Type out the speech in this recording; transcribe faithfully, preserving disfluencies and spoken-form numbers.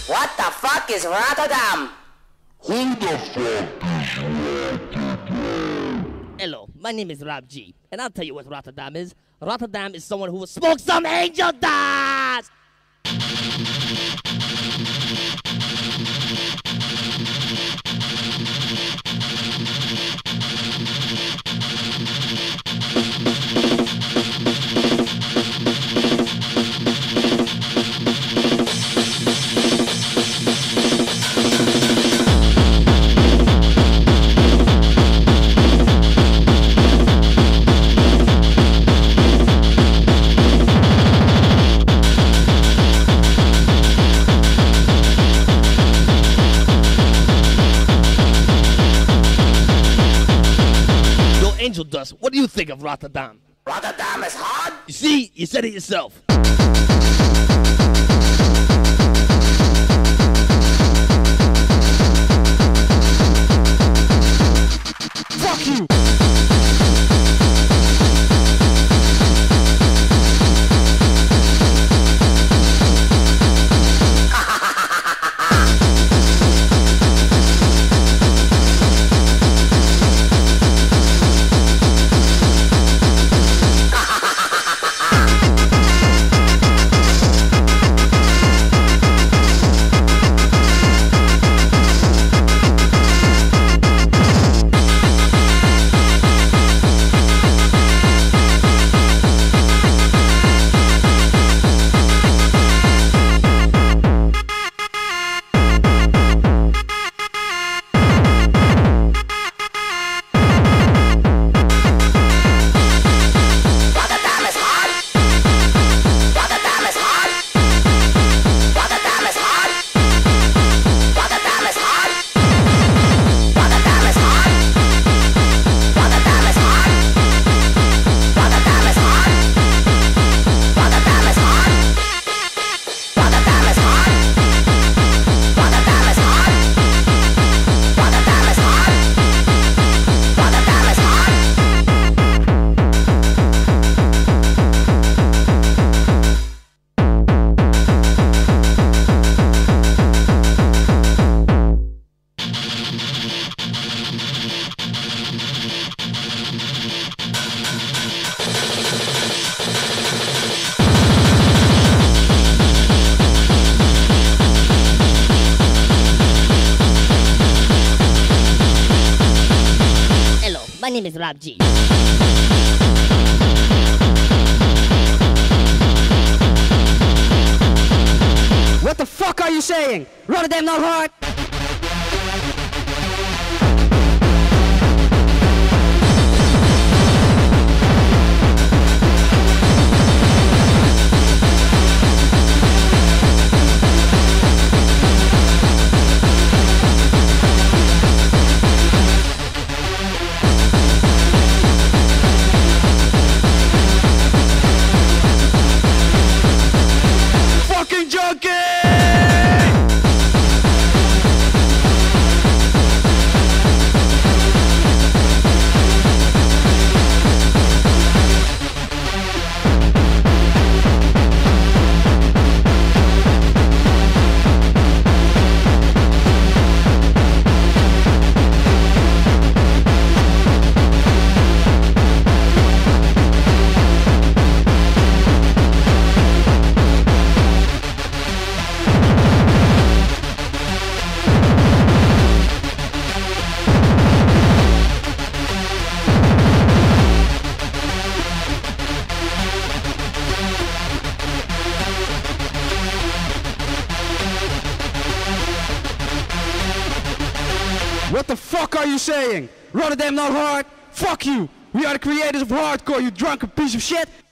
What the fuck is Rotterdam? Who the fuck is Rotterdam? Hello, my name is Rob G, and I'll tell you what Rotterdam is. Rotterdam is someone who will smoke some angel dust! Angel dust. What do you think of Rotterdam? Rotterdam is hard? You see, you said it yourself. Fuck you! My name is Rob G. What the fuck are you saying? Rotterdam not hard? What the fuck are you saying? Rotterdam not hard? Fuck you! We are the creators of hardcore, you drunken piece of shit!